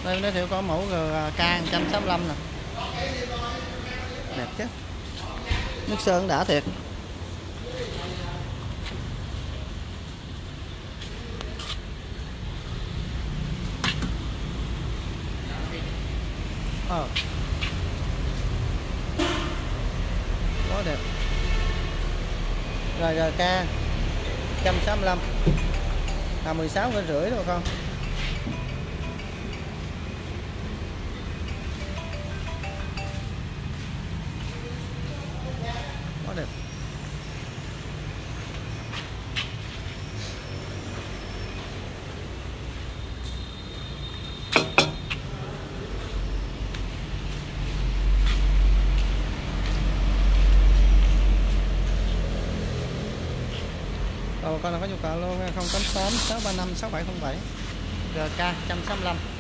Đây giới thiệu có mẫu GK 165 nè. Đẹp chứ. Nước sơn đã thiệt. Quá đẹp. Rồi GK 165 là 16,5 rồi con. Quá đẹp. Rồi con nào có nhu cầu luôn 088 635 6707 GK 165.